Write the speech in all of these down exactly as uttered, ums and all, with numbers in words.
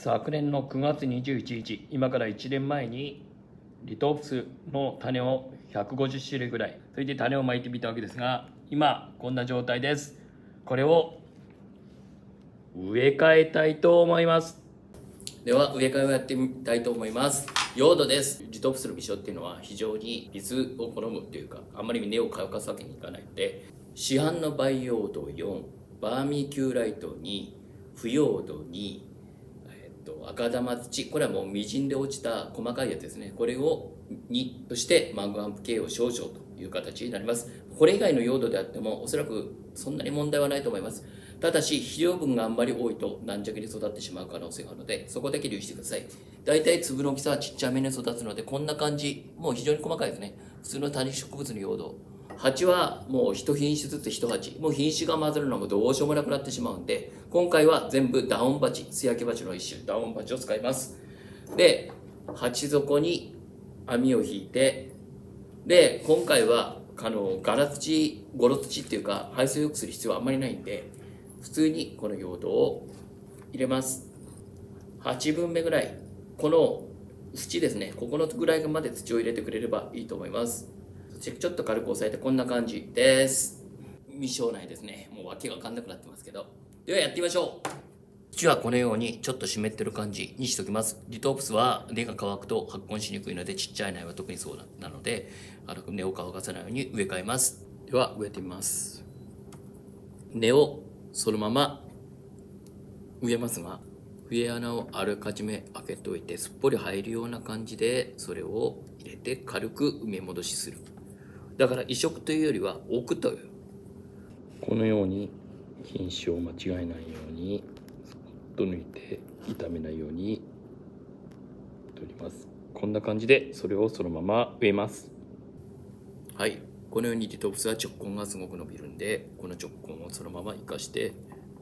昨年のくがつにじゅういちにち、今からいちねんまえにリトープスの種をひゃくごじゅっしゅるいぐらい、それで種をまいてみたわけですが、今こんな状態です。これを植え替えたいと思います。では植え替えをやってみたいと思います。用土です。リトープスの微生っていうのは非常に水を好むというか、あんまり根を乾かすわけにいかないので、市販の培養土よん、バーミキューライトに、腐葉土に、えっと、赤玉土、これはもうみじんで落ちた細かいやつですね。これをに、そしてマンガンプ系を少々という形になります。これ以外の用土であってもおそらくそんなに問題はないと思います。ただし肥料分があんまり多いと軟弱に育ってしまう可能性があるので、そこだけ留意してください。だいたい粒の大きさはちっちゃめに育つので、こんな感じ、もう非常に細かいですね。普通の多肉植物の用土。鉢はもう一品種ずつ一鉢。もう品種が混ざるのもどうしようもなくなってしまうんで、今回は全部ダウン鉢、素焼き鉢の一種、ダウン鉢を使います。で、鉢底に網を引いて、で、今回は、あの、ガラ土、ゴロ土っていうか、排水を良くする必要はあんまりないんで、普通にこの用土を入れます。はちぶんめぐらい。この縁ですね、ここのぐらいまで土を入れてくれればいいと思います。ちょっと軽く押さえてこんな感じです。未生内ですね。もう訳が分かんなくなってますけど。ではやってみましょう。土はこのようにちょっと湿ってる感じにしておきます。リトープスは根が乾くと発根しにくいので、ちっちゃい苗は特にそうなので、根を乾かさないように植え替えます。では植えてみます。根をそのまま植えますが、植え穴をあらかじめ開けておいて、すっぽり入るような感じでそれを入れて軽く埋め戻しする。だから移植というよりは置くという。このように品種を間違えないようにそっと抜いて傷めないように取ります。こんな感じでそれをそのまま植えます。はい、このようにリトープスは直根がすごく伸びるんで、この直根をそのまま生かして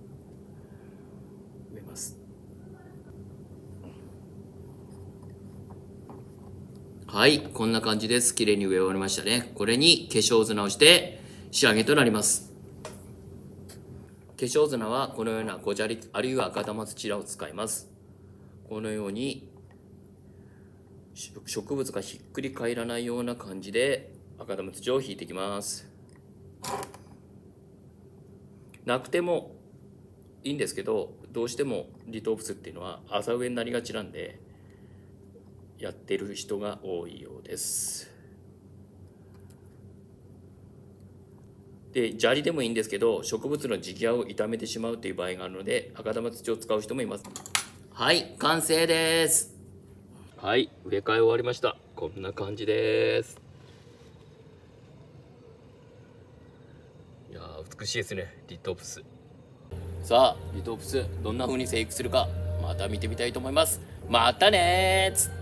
植えます。はい、こんな感じです。綺麗に植え終わりましたね。これに化粧砂をして仕上げとなります。化粧砂はこのような小砂利あるいは赤玉土を使います。このように植物がひっくり返らないような感じで赤玉土を引いていきます。なくてもいいんですけど、どうしてもリトープスっていうのは浅植えになりがちなんで、やってる人が多いようです。で、砂利でもいいんですけど、植物の地際を傷めてしまうという場合があるので、赤玉土を使う人もいます。はい、完成です。はい、植え替え終わりました。こんな感じです。いやー、美しいですね、リトープス。さあ、リトープスどんな風に生育するか、また見てみたいと思います。またねー。